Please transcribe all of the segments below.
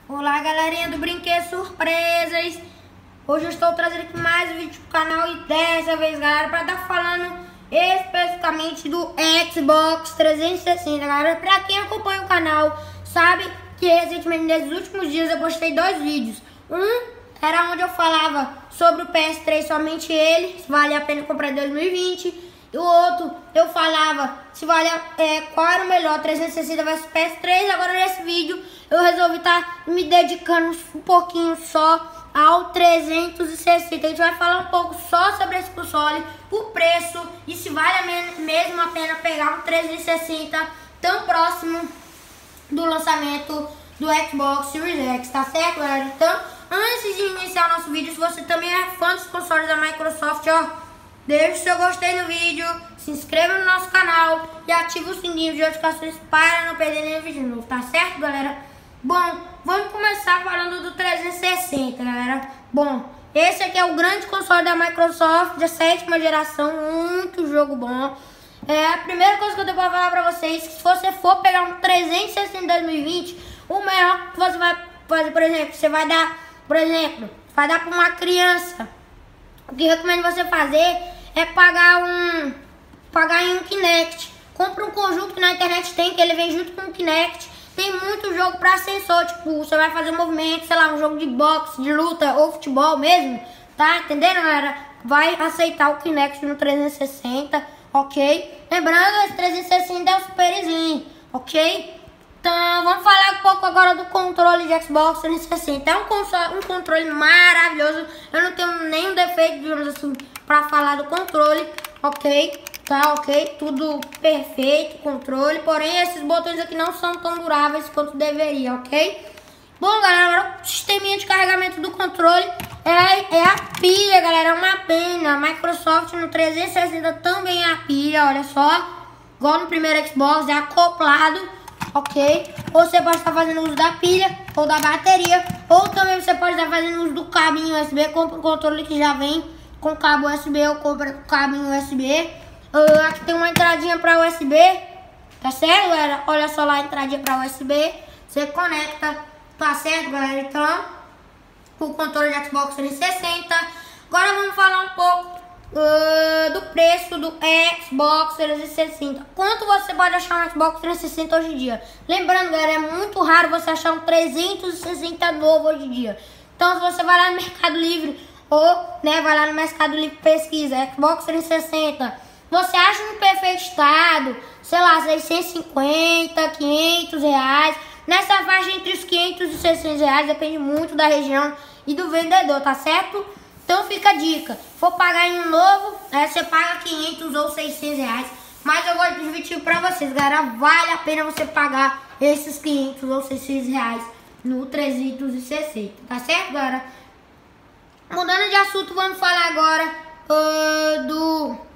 Olá, galerinha do Brinquedo Surpresas. Hoje eu estou trazendo aqui mais um vídeo pro canal e dessa vez, galera, para estar falando especificamente do Xbox 360, galera. Para quem acompanha o canal, sabe que recentemente, nesses últimos dias, eu postei dois vídeos. Um era onde eu falava sobre o PS3, somente ele, se vale a pena comprar em 2020. E o outro, eu falava se vale, qual era o melhor, 360 vs PS3. Agora nesse vídeo eu resolvi estar me dedicando um pouquinho só ao 360. A gente vai falar um pouco só sobre esse console, o preço e se vale mesmo a pena pegar um 360 tão próximo do lançamento do Xbox Series X, tá certo, galera? Então, antes de iniciar o nosso vídeo, se você também é fã dos consoles da Microsoft, deixe o seu gostei no vídeo, se inscreva no nosso canal e ative o sininho de notificações para não perder nenhum vídeo novo, tá certo, galera? Bom, vamos começar falando do 360, galera. Bom, esse aqui é o grande console da Microsoft, da 7ª geração, muito jogo bom. A primeira coisa que eu tenho para falar para vocês, que se você for pegar um 360 em 2020, o melhor que você vai fazer, por exemplo, você vai dar, vai dar para uma criança. O que eu recomendo você fazer é pagar em um Kinect. Compra um conjunto que na internet tem, que ele vem junto com o Kinect. Tem muito jogo para sensor, tipo, você vai fazer um movimento, sei lá, um jogo de boxe, de luta ou futebol mesmo, tá? Entendendo, galera? Vai aceitar o Kinect no 360, ok? Lembrando, esse 360 é o Super Slim, ok? Então, vamos falar um pouco agora do controle de Xbox 360. É um controle maravilhoso. Eu não tenho nenhum defeito, digamos assim, para falar do controle, ok? Tá, ok? Tudo perfeito, controle. Porém, esses botões aqui não são tão duráveis quanto deveria, ok? Bom, galera, agora o sisteminha de carregamento do controle é a pilha, galera. É uma pena. A Microsoft no 360 também é a pilha, olha só. Igual no primeiro Xbox, é acoplado, ok? Ou você pode estar fazendo uso da pilha ou da bateria. Ou também você pode estar fazendo uso do cabinho USB. Compra um controle que já vem com cabo USB ou compra com cabinho USB. Aqui tem uma entradinha para USB, tá certo, galera? Olha só lá a entradinha para USB. Você conecta, tá certo, galera? Então, o controle de Xbox 360. Agora vamos falar um pouco do preço do Xbox 360. Quanto você pode achar um Xbox 360 hoje em dia? Lembrando, galera, é muito raro você achar um 360 novo hoje em dia. Então, se você vai lá no Mercado Livre ou, vai lá no Mercado Livre, pesquisa Xbox 360, você acha no perfeito estado, sei lá, 650, 500 reais. Nessa faixa entre os 500 e 600 reais, depende muito da região e do vendedor, tá certo? Então fica a dica, for pagar em um novo, você paga 500 ou 600 reais. Mas eu vou admitir pra vocês, galera, vale a pena você pagar esses 500 ou 600 reais no 360, tá certo, galera? Mudando de assunto, vamos falar agora do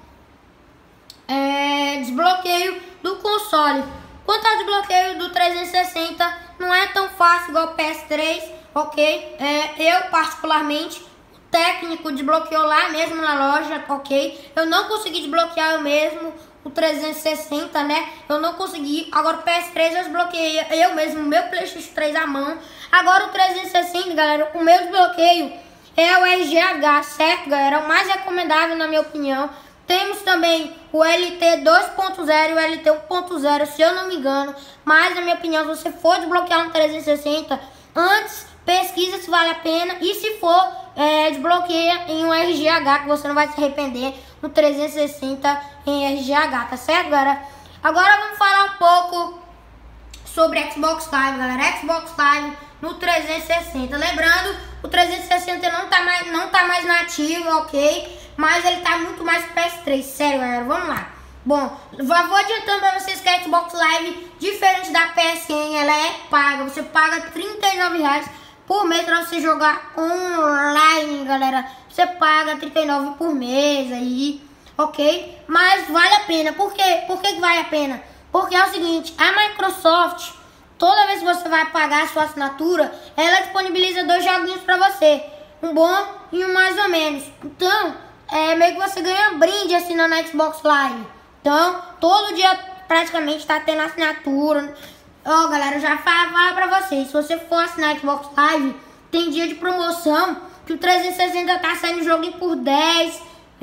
desbloqueio do console. Quanto ao desbloqueio do 360, não é tão fácil igual o PS3, ok? Eu particularmente, o técnico desbloqueou lá mesmo na loja, ok? Eu não consegui desbloquear eu mesmo o 360, né? Eu não consegui. Agora o PS3 eu desbloqueei eu mesmo, o meu PlayStation 3 à mão. Agora o 360, galera, o meu desbloqueio é o RGH, certo, galera? O mais recomendável, na minha opinião. Temos também o LT 2.0 e o LT 1.0, se eu não me engano. Mas, na minha opinião, se você for desbloquear um 360, antes pesquisa se vale a pena. E se for, desbloqueia em um RGH, que você não vai se arrepender no 360 em RGH, tá certo, galera? Agora vamos falar um pouco sobre Xbox Live, galera. Xbox Live no 360. Lembrando, o 360 não tá mais nativo, ok? Mas ele tá muito mais PS3, sério, galera, vamos lá. Bom, vou adiantando pra vocês que a Xbox Live, diferente da PSN, ela é paga. Você paga R$39 por mês pra você jogar online, galera. Você paga R$39 por mês aí, ok? Mas vale a pena. Por quê? Por que vale a pena? Porque é o seguinte, a Microsoft, toda vez que você vai pagar a sua assinatura, ela disponibiliza dois joguinhos pra você. Um bom e um mais ou menos. Então, meio que você ganha brinde assinando a Xbox Live. Então, todo dia praticamente tá tendo assinatura. Ó, galera, eu já falo pra vocês, se você for assinar Xbox Live, tem dia de promoção que o 360 tá saindo o jogo por 10,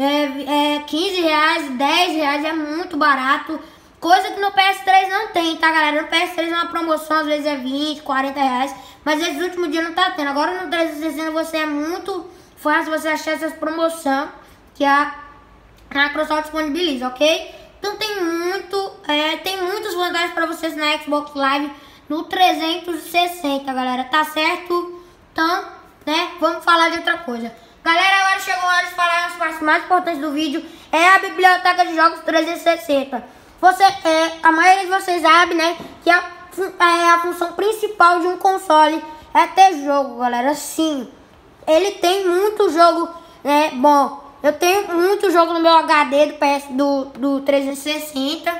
15 reais, 10 reais, é muito barato. Coisa que no PS3 não tem, tá, galera? No PS3 é uma promoção, às vezes é 20, 40 reais, mas esses últimos dias não tá tendo. Agora no 360 você é muito fácil você achar essas promoções que a Microsoft disponibiliza, ok? Então tem muitas vantagens para vocês na Xbox Live no 360, galera, tá certo? Então, né, vamos falar de outra coisa. Galera, agora chegou a hora de falar as partes mais importantes do vídeo, é a biblioteca de jogos 360. A maioria de vocês sabe, né, que a função principal de um console é ter jogo, galera. Sim, ele tem muito jogo, né, bom. Eu tenho muito jogo no meu HD do 360,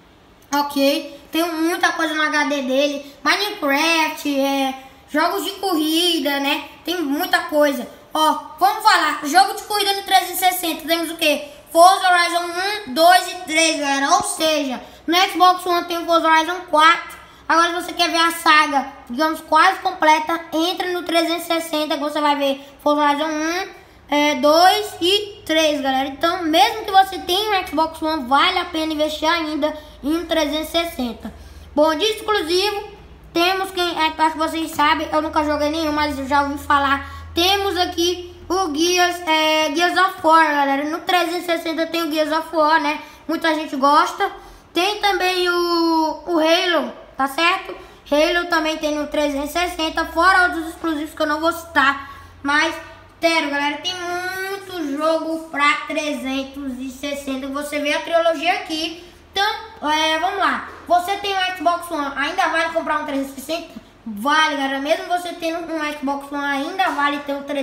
ok? Tenho muita coisa no HD dele, Minecraft, jogos de corrida, né? Tem muita coisa. Ó, vamos falar, jogo de corrida no 360, temos o quê? Forza Horizon 1, 2 e 3, galera. Ou seja, no Xbox One tem o Forza Horizon 4. Agora se você quer ver a saga, digamos, quase completa, entra no 360 que você vai ver Forza Horizon 1, 2 e 3, galera. Então, mesmo que você tenha um Xbox One, vale a pena investir ainda em um 360. Bom, de exclusivo, temos acho que vocês sabem, eu nunca joguei nenhum, mas eu já ouvi falar. Temos aqui o Gears of War, galera. No 360 tem o Gears of War, né? Muita gente gosta. Tem também o Halo, tá certo? Halo também tem no 360, fora outros exclusivos que eu não vou citar. Mas, sério, galera, tem muito jogo pra 360. Você vê a trilogia aqui. Então, vamos lá. Você tem um Xbox One, ainda vale comprar um 360? Vale, galera. Mesmo você tendo um Xbox One, ainda vale ter um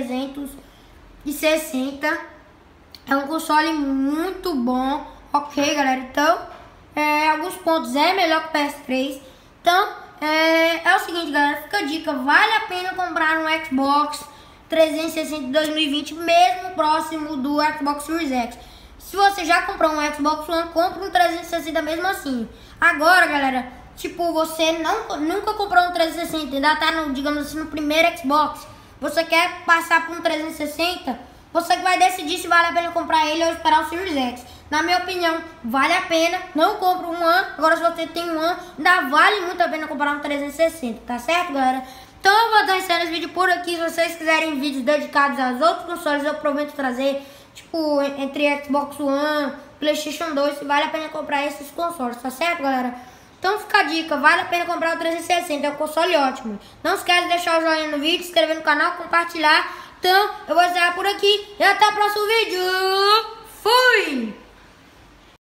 360. É um console muito bom. Ok, galera. Então, alguns pontos é melhor que o PS3. Então, é o seguinte, galera. Fica a dica. Vale a pena comprar um Xbox 360 de 2020, mesmo próximo do Xbox Series X. Se você já comprou um Xbox One, compra um 360 mesmo assim. Agora, galera, tipo, você nunca comprou um 360, ainda tá no, digamos assim, no primeiro Xbox. Você quer passar por um 360, você que vai decidir se vale a pena comprar ele ou esperar o Series X. Na minha opinião, vale a pena, não compra um One. Agora se você tem um One, ainda vale muito a pena comprar um 360, tá certo, galera? Então eu vou encerrando esse vídeo por aqui. Se vocês quiserem vídeos dedicados aos outros consoles, eu prometo trazer, tipo, entre Xbox One, PlayStation 2, se vale a pena comprar esses consoles, tá certo, galera? Então fica a dica, vale a pena comprar o 360, é um console ótimo. Não esquece de deixar o joinha no vídeo, se inscrever no canal, compartilhar. Então eu vou encerrar por aqui e até o próximo vídeo.